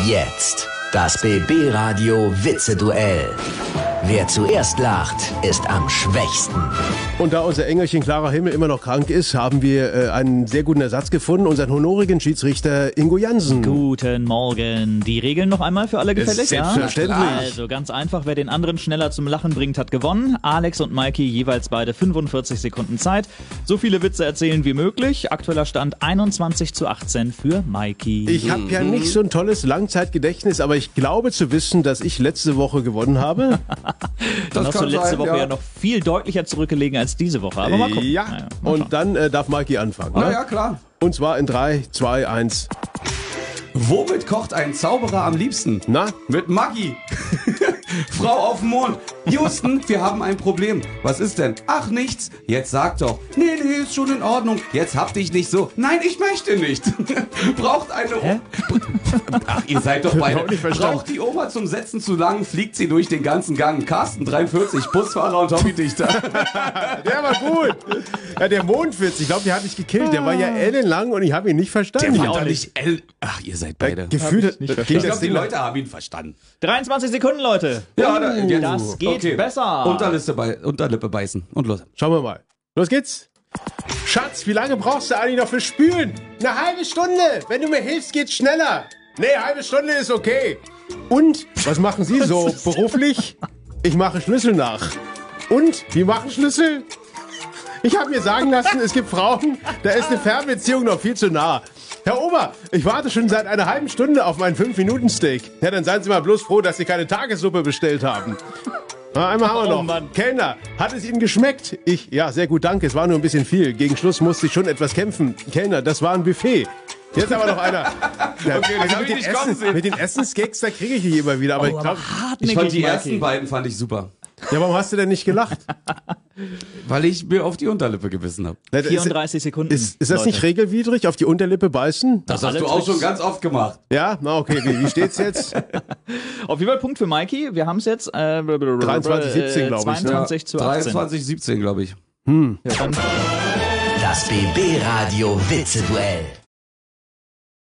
Jetzt das BB-Radio Witze-Duell. Wer zuerst lacht, ist am schwächsten. Und da unser Engelchen Clara Himmel immer noch krank ist, haben wir einen sehr guten Ersatz gefunden, unseren honorigen Schiedsrichter Ingo Jansen. Guten Morgen. Die Regeln noch einmal für alle gefällig? Selbstverständlich. Ja? Also ganz einfach, wer den anderen schneller zum Lachen bringt, hat gewonnen. Alex und Maiki jeweils beide 45 Sekunden Zeit. So viele Witze erzählen wie möglich. Aktueller Stand 21:18 für Maiki. Ich habe ja nicht so ein tolles Langzeitgedächtnis, aber ich glaube zu wissen, dass ich letzte Woche gewonnen habe. Dann hast du letzte Woche ja noch viel deutlicher zurückgelegen als diese Woche. Aber mal gucken. Ja, naja, mal und dann darf Maiki anfangen. Na Ne? ja, klar. Und zwar in 3, 2, 1. Womit kocht ein Zauberer am liebsten? Na? Mit Maggi. Frau auf dem Mond. Houston, wir haben ein Problem. Was ist denn? Ach, nichts. Jetzt sag doch. Nee, ist schon in Ordnung. Jetzt hab dich nicht so. Nein, ich möchte nicht. Braucht eine... Ach, ihr seid doch beide. Auch nicht verstanden. Braucht die Oma zum Setzen zu lang, fliegt sie durch den ganzen Gang. Carsten 43, Busfahrer und Hobbydichter. Der war gut. Ja, der Mondwitz, ich glaube, der hat mich gekillt. Der war ja ellenlang und ich habe ihn nicht verstanden. Der war doch nicht... Ach, ihr seid beide. Gefühlt Ich glaube, die Leute haben ihn verstanden. 23 Sekunden, Leute. Ja, Das geht besser. Unterlippe beißen. Und los. Schauen wir mal. Los geht's. Schatz, wie lange brauchst du eigentlich noch für Spülen? Eine halbe Stunde. Wenn du mir hilfst, geht's schneller. Nee, halbe Stunde ist okay. Und, was machen Sie so beruflich? Ich mache Schlüssel nach. Und, wie machen Schlüssel? Ich habe mir sagen lassen, es gibt Frauen, da ist eine Fernbeziehung noch viel zu nah. Herr Ober, ich warte schon seit einer halben Stunde auf meinen 5-Minuten-Steak. Ja, dann seien Sie mal bloß froh, dass Sie keine Tagessuppe bestellt haben. Na, einmal haben wir noch. Mann. Kellner, hat es Ihnen geschmeckt? Ja, sehr gut, danke. Es war nur ein bisschen viel. Gegen Schluss musste ich schon etwas kämpfen. Kellner, das war ein Buffet. Jetzt aber noch einer. Ja, Okay, das hab ich nicht kommen sehen. mit den Essensgags, da kriege ich hier immer wieder. Aber ich glaube, Ich fand die ersten beiden fand ich super. ja, warum hast du denn nicht gelacht? Weil ich mir auf die Unterlippe gebissen habe. 34 Sekunden. Ist das nicht Leute. regelwidrig, auf die Unterlippe beißen? Das alle hast du auch Tricks. schon ganz oft gemacht. Ja, na okay, wie steht's jetzt? Auf jeden Fall Punkt für Maiki. Wir haben es jetzt 23:17, glaub ich, ne? 22:18. 23:17, glaube ich. Ja, dann Das BB-Radio Witze-Duell.